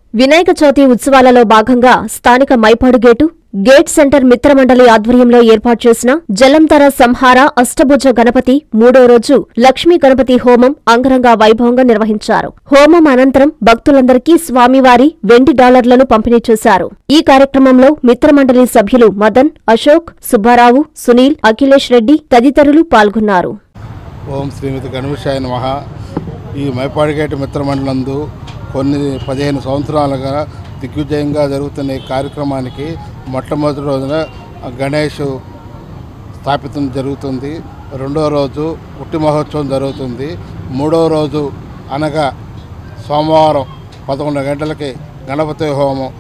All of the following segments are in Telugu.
వినాయక చవితి ఉత్సవాలలో భాగంగా స్థానిక మైపాడు గేట్ సెంటర్ మిత్రమండలి ఆధ్వర్యంలో ఏర్పాటు చేసిన జలంధర సంహార అష్టభుజ గణపతి మూడో రోజు లక్ష్మీ గణపతి హోమం అంగరంగ వైభవంగా నిర్వహించారు. హోమం అనంతరం భక్తులందరికీ స్వామివారి వెండి డాలర్లను పంపిణీ చేశారు. ఈ కార్యక్రమంలో మిత్రమండలి సభ్యులు మదన్, అశోక్, సుబ్బారావు, సునీల్, అఖిలేష్ రెడ్డి తదితరులు పాల్గొన్నారు. ఓం శ్రీమతి గణేశాయ నమః. ఈ మైపాడు గేట్ మిత్రమండలందు కొన్ని 15 సంవత్సరాలుగా దిగ్విజయంగా జరుగుతున్న ఈ కార్యక్రమానికి మొట్టమొదటి రోజున గణేష్ స్థాపితం జరుగుతుంది. రెండో రోజు ఉట్టి మహోత్సవం జరుగుతుంది. మూడో రోజు అనగా సోమవారం 11 గంటలకి గణపతి హోమం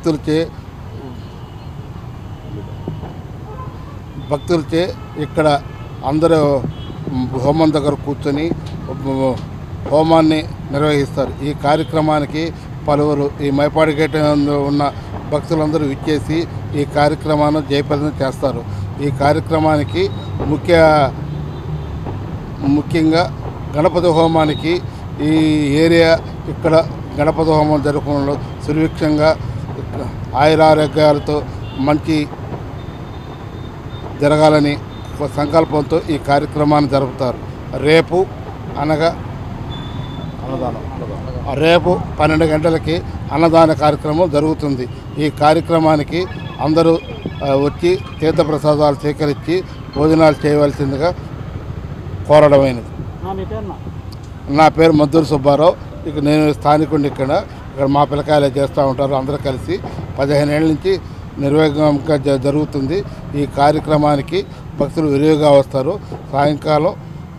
భక్తులచే ఇక్కడ అందరూ హోమం దగ్గర కూర్చొని హోమాన్ని నిర్వహిస్తారు. ఈ కార్యక్రమానికి పలువురు ఈ మైపాడు గేట్ ఉన్న భక్తులందరూ విచ్చేసి ఈ కార్యక్రమాన్ని జయప్రదం చేస్తారు. ఈ కార్యక్రమానికి ముఖ్యంగా గణపతి హోమానికి ఈ ఏరియా ఇక్కడ గణపతి హోమం జరుపుకోవడంలో సురక్షంగా ఆయురారోగ్యాలతో మంచి జరగాలని సంకల్పంతో ఈ కార్యక్రమాన్ని జరుపుతారు. రేపు 12 గంటలకి అన్నదాన కార్యక్రమం జరుగుతుంది. ఈ కార్యక్రమానికి అందరూ వచ్చి తీర్థప్రసాదాలు స్వీకరించి భోజనాలు చేయవలసిందిగా కోరడమైనది. నా పేరు మద్దూరు సుబ్బారావు. ఇక నేను స్థానికుడిని. ఇక్కడ మా పిల్లకాయలు చేస్తూ ఉంటారు. అందరూ కలిసి 15 ఏళ్ళ నుంచి నిర్వేగంగా జరుగుతుంది. ఈ కార్యక్రమానికి భక్తులు విరివిగా వస్తారు. సాయంకాలం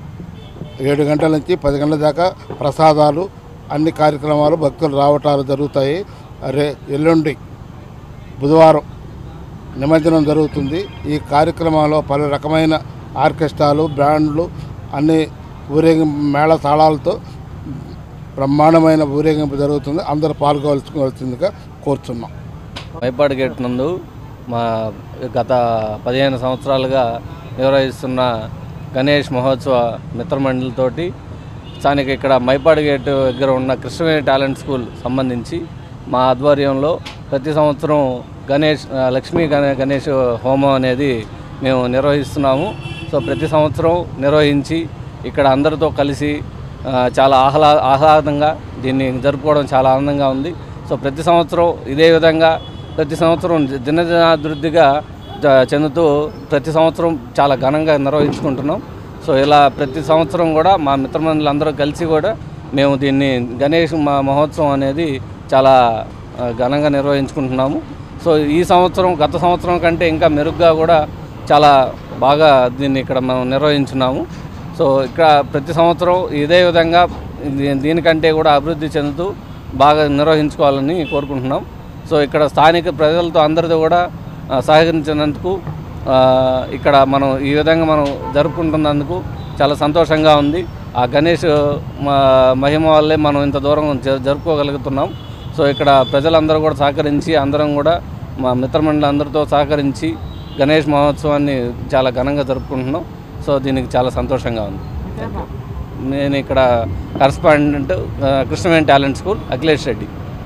7 గంటల నుంచి 10 గంటల దాకా ప్రసాదాలు అన్ని కార్యక్రమాలు భక్తులు రావటాలు జరుగుతాయి. ఎల్లుండి బుధవారం నిమజ్జనం జరుగుతుంది. ఈ కార్యక్రమంలో పలు రకమైన ఆర్కెస్ట్రాలు, బ్యాండ్లు అన్ని ఊరేగింపు మేళ తాళాలతో బ్రహ్మాండమైన ఊరేగింపు జరుగుతుంది. అందరూ పాల్గొవలసిందిగా కోరుచున్నాం. మైపాడు గేట్ నందు మా గత 15 సంవత్సరాలుగా నిర్వహిస్తున్న గణేష్ మహోత్సవ మిత్రమండలితోటి స్థానిక ఇక్కడ మైపాడు గేట్ దగ్గర ఉన్న కృష్ణవేణి టాలెంట్ స్కూల్ సంబంధించి మా ఆధ్వర్యంలో ప్రతి సంవత్సరం లక్ష్మీ గణేష్ హోమం అనేది మేము నిర్వహిస్తున్నాము. సో ప్రతి సంవత్సరం నిర్వహించి ఇక్కడ అందరితో కలిసి చాలా ఆహ్లాదంగా దీన్ని జరుపుకోవడం చాలా ఆనందంగా ఉంది. సో ప్రతి సంవత్సరం ఇదే విధంగా ప్రతి సంవత్సరం దినదినాభివృద్ధిగా చెందుతూ ప్రతి సంవత్సరం చాలా ఘనంగా నిర్వహించుకుంటున్నాం. సో ఇలా ప్రతి సంవత్సరం కూడా మా మిత్రమండలి అందరూ కలిసి కూడా మేము దీన్ని గణేష్ మహోత్సవం అనేది చాలా ఘనంగా నిర్వహించుకుంటున్నాము. సో ఈ సంవత్సరం గత సంవత్సరం కంటే ఇంకా మెరుగ్గా కూడా చాలా బాగా దీన్ని ఇక్కడ మనం నిర్వహించున్నాము. సో ఇక్కడ ప్రతి సంవత్సరం ఇదే విధంగా దీనికంటే కూడా అభివృద్ధి చెందుతూ బాగా నిర్వహించుకోవాలని కోరుకుంటున్నాం. సో ఇక్కడ స్థానిక ప్రజలతో అందరితో కూడా సహకరించినందుకు ఇక్కడ మనం ఈ విధంగా మనం జరుపుకుంటున్నందుకు చాలా సంతోషంగా ఉంది. ఆ గణేష్ మహిమ వల్లే మనం ఇంత దూరం జరుపుకోగలుగుతున్నాం. సో ఇక్కడ ప్రజలందరూ కూడా సహకరించి అందరం కూడా మా మిత్రమండలి అందరితో సహకరించి గణేష్ మహోత్సవాన్ని చాలా ఘనంగా జరుపుకుంటున్నాం. సో దీనికి చాలా సంతోషంగా ఉంది. నేను ఇక్కడ correspondent Krishnaveni talent school Akhilesh Reddy.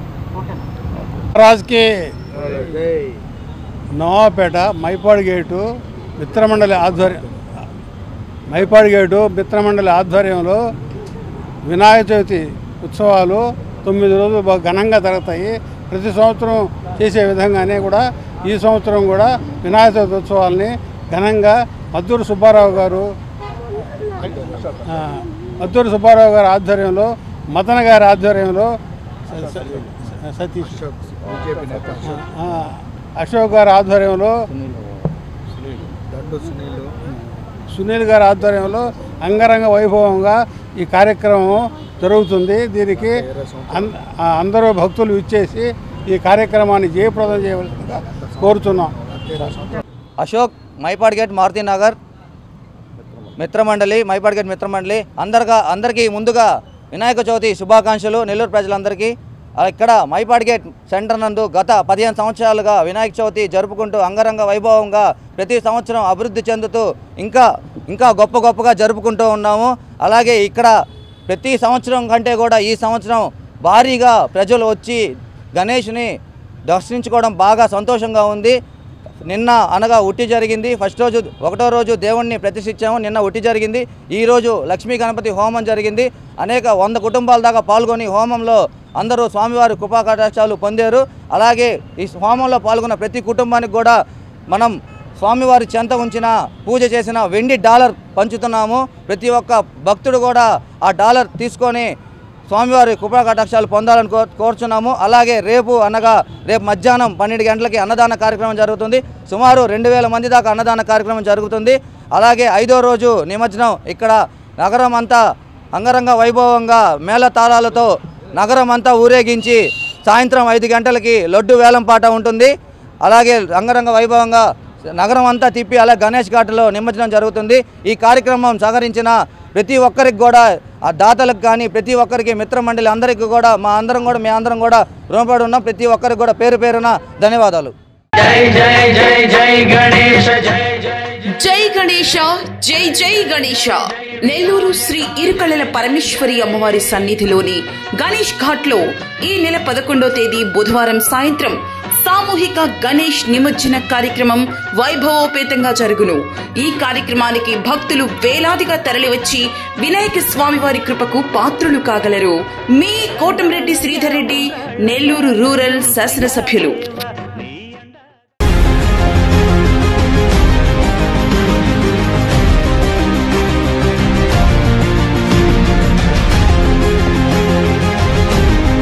రాజ్కి నవాపేట మైపాడు గేటు మిత్రమండలి ఆధ్వర్యంలో వినాయక చవితి ఉత్సవాలు 9 రోజులు ఘనంగా జరుగుతాయి. ప్రతి సంవత్సరం చేసే విధంగానే కూడా ఈ సంవత్సరం కూడా వినాయక చవితి ఉత్సవాలని ఘనంగా మద్దూరు సుబ్బారావు గారు ఆధ్వర్యంలో, మదన్ గారి ఆధ్వర్యంలో, సతీష్ అశోక్ గారి ఆధ్వర్యంలో, సునీల్ గారి ఆధ్వర్యంలో అంగరంగ వైభవంగా ఈ కార్యక్రమం జరుగుతుంది. దీనికి అందరూ భక్తులు విచ్చేసి ఈ కార్యక్రమాన్ని జయప్రదం చేయవలసిందిగా కోరుతున్నాం. అశోక్, మైపాడు గేట్ మారుతీనగర్ మైపాడు గేట్ మిత్రమండలి అందరికీ ముందుగా వినాయక చవితి శుభాకాంక్షలు. నెల్లూరు ప్రజలందరికీ ఇక్కడ మైపాడు గేట్ సెంటర్ నందు గత 15 సంవత్సరాలుగా వినాయక చవితి జరుపుకుంటూ అంగరంగ వైభవంగా ప్రతి సంవత్సరం అభివృద్ధి చెందుతూ ఇంకా గొప్పగా జరుపుకుంటూ ఉన్నాము. అలాగే ఇక్కడ ప్రతి సంవత్సరం కంటే కూడా ఈ సంవత్సరం భారీగా ప్రజలు వచ్చి గణేష్ని దర్శించుకోవడం బాగా సంతోషంగా ఉంది. నిన్న అనగా ఉట్టి జరిగింది. ఫస్ట్ రోజు 1వ రోజు దేవుణ్ణి ప్రతిష్ఠించాము. నిన్న ఉట్టి జరిగింది. ఈరోజు లక్ష్మీ గణపతి హోమం జరిగింది. అనేక 100 కుటుంబాల దాకా పాల్గొని హోమంలో అందరూ స్వామివారి కృపా కటాక్షాలు పొందారు. అలాగే ఈ హోమంలో పాల్గొన్న ప్రతి కుటుంబానికి కూడా మనం స్వామివారి చెంత ఉంచిన పూజ చేసిన వెండి డాలర్ పంచుతున్నాము. ప్రతి ఒక్క భక్తుడు కూడా ఆ డాలర్ తీసుకొని స్వామివారి కృపా కటాక్షాలు పొందాలని కోరుచున్నాము. అలాగే రేపు మధ్యాహ్నం 12 గంటలకి అన్నదాన కార్యక్రమం జరుగుతుంది. సుమారు 2000 మంది దాకా అన్నదాన కార్యక్రమం జరుగుతుంది. అలాగే 5వ రోజు నిమజ్జనం ఇక్కడ నగరం అంతా అంగరంగ వైభవంగా మేళతాళాలతో నగరం అంతా ఊరేగించి సాయంత్రం 5 గంటలకి లడ్డు వేలంపాట ఉంటుంది. అలాగే అంగరంగ వైభవంగా నగరం అంతా తిప్పి అలా గణేష్ ఘాట్లో నిమజ్జనం జరుగుతుంది. ఈ కార్యక్రమం సహకరించిన ప్రతి ఒక్కరికి కూడా ఆ దాతలకు కానీ ప్రతి ఒక్కరికి మిత్రమండలి అందరికీ కూడా మీ అందరం కూడా రుణపడి ఉన్నాం. ప్రతి ఒక్కరికి కూడా పేరు పేరున ధన్యవాదాలు. జై గణేష జై జై గణేష. నెల్లూరు శ్రీ ఇరుకళ్ళల పరమేశ్వరి అమ్మవారి సన్నిధిలోని గణేష్ ఘాట్లో ఈ నెల 11వ తేదీ బుధవారం సాయంత్రం సామూహిక గణేష్ నిమజ్జన కార్యక్రమం వైభవోపేతంగా జరుగును. ఈ కార్యక్రమానికి భక్తులు వేలాదిగా తరలివచ్చి వినాయక స్వామివారి కృపకు పాత్రులు కాగలరు. మీ కోటంరెడ్డి శ్రీధర్ రెడ్డి, నెల్లూరు రూరల్ శాసనసభ్యులు.